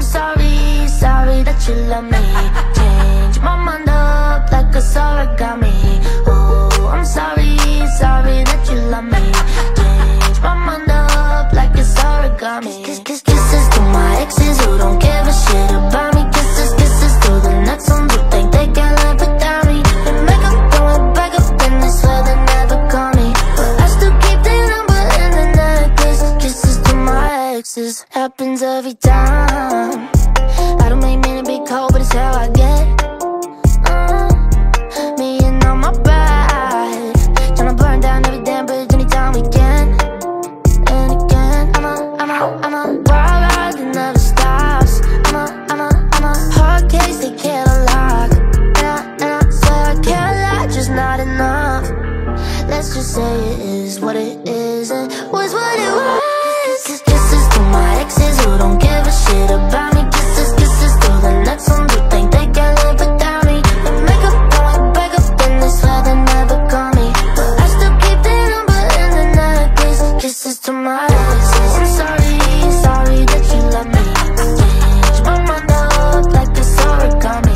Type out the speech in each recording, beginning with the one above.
sorry, sorry that you love me. Change my mind up like a origami. Oh, I'm sorry, sorry that you love me. Change my mind up like it's origami. Kisses to my exes who don't give a shit about me. Kisses to the next ones who think they can live without me. They make up, going back up, and they swear they never call me, but I still keep their number in the necklace. Kisses to my exes, happens every time. I don't make mean to be cold, but it's how I get. Me and all my pride, tryna burn down every damn bridge anytime we can. And again, I'm a wild ride that never stops. I'm a hard case they can't unlock. And I swear I can't lie, just not enough. Let's just say it is what it is and was what it was. Kisses to my exes who don't give a shit about me. Kisses to the next ones who think they can live without me. They make up, going back up, and they swear they never call me, but I still keep their number in the necklace. Kisses to my exes. I'm sorry, sorry that you love me. Change my mind up like it's origami.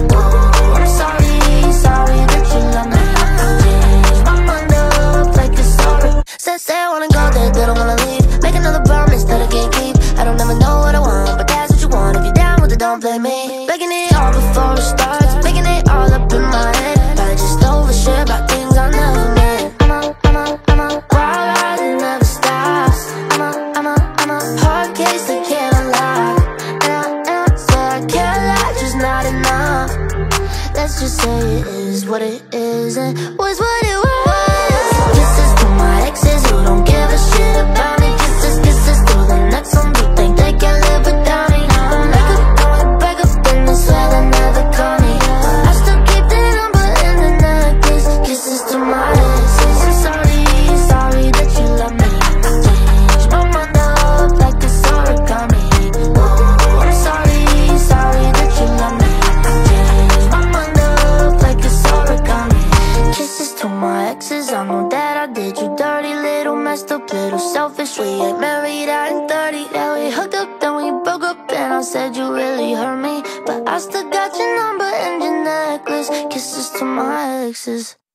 Oh, I'm sorry, sorry that you love me. Change my mind up like it's origami. Say I wanna go there, they don't wanna leave. Make another promise that I can't keep. I don't ever know what I want, but that's what you want. If you're down with it, don't blame me. Making it all before it starts, making it all up in my head. I just overshare about things I never meant. I'm a wild ride that never stops. I'm a hard case that can't unlock. And I swear I can't lie, just not enough. Let's just say it is what it is and was what it was. Kisses to my exes who don't give a shit about me. Kisses to the next ones who think they can live without me. They make up, going back up, and they swear they never call me, but I still keep their number in the necklace. Kisses to my exes. I'm sorry, sorry that you love me. Change my mind up like it's origami. Oh, I'm sorry, sorry that you love me. Change my mind up like it's origami. Kisses to my exes, I know that I did you dirty. Little messed up, little selfish. We ain't married out in 30. Yeah, we hooked up, then we broke up, and I said you really hurt me, but I still got your number and your necklace. Kisses to my exes.